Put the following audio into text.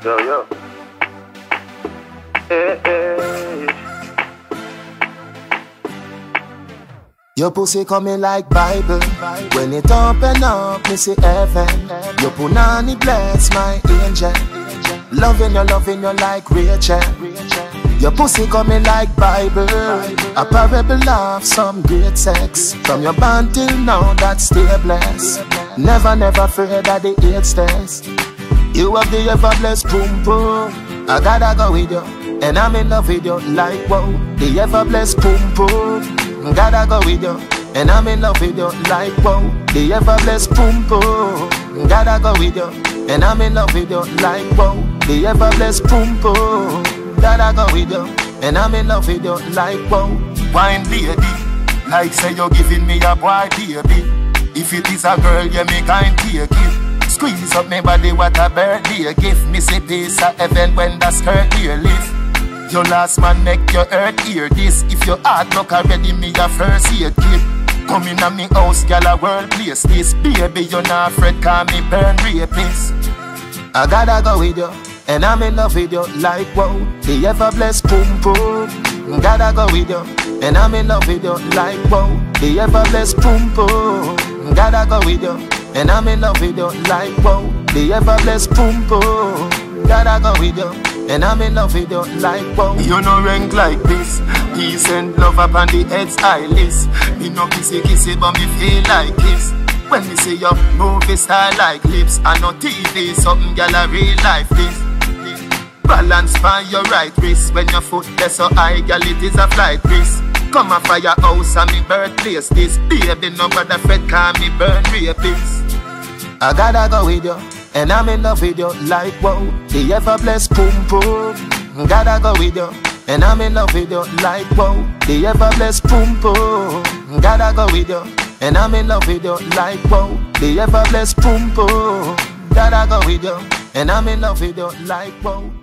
Yo, yo. Hey, hey. Your pussy coming like Bible. When it open up, me see heaven. Your punani bless my angel. Loving you like Rachel. Your pussy coming like Bible. A parable of some great sex. From your band till now, that's still blessed. Never afraid of the AIDS test. You have the ever blessed boom boom. I gotta go with you, and I'm in love with you like wow. The ever blessed boom boom. Gotta go with you, and I'm in love with you like wow. The ever blessed boom boom. Gotta go with you, and I'm in love with you like wow. The ever blessed boom boom. Gotta go with you, and I'm in love with you like wow. Wine lady, like say you're giving me a boy baby. If it is a girl, you me kind take it. Squeeze up my body, what a birthday gift. Me say peace of heaven when the skirt here lift. Your last man make your earth hear this. If your heart look already, me a first aid kid. Come in a me house, gal a world place this. Baby, you not afraid, call me burn rapist. I gotta go with you, and I'm in love with you like wow. The ever blessed boom boom. Gotta go with you, and I'm in love with you like wow. The ever blessed boom boom. Gotta go with you, and I'm in love with you like wow. The ever blessed boom boom. Gotta go with you, and I'm in love with you like wow. You no rank like this. Peace and love upon the head's eye list. Me no kissy but me feel like kiss. When me see your movie style like lips. I know TV something gal a real life this. Balance by your right wrist. When your foot is so high, gal it is a flight risk. Come a firehouse and me birthplace this. Baby no bother fret, call me burn rapist. I gotta go with you, and I'm in love with you like wow. The ever blessed boom boom. Gotta go with you, and I'm in love with you like wow. The ever blessed boom boom. Gotta go with you, and I'm in love with you like wow. The ever blessed boom boom. Gotta go with you, and I'm in love with you like wow.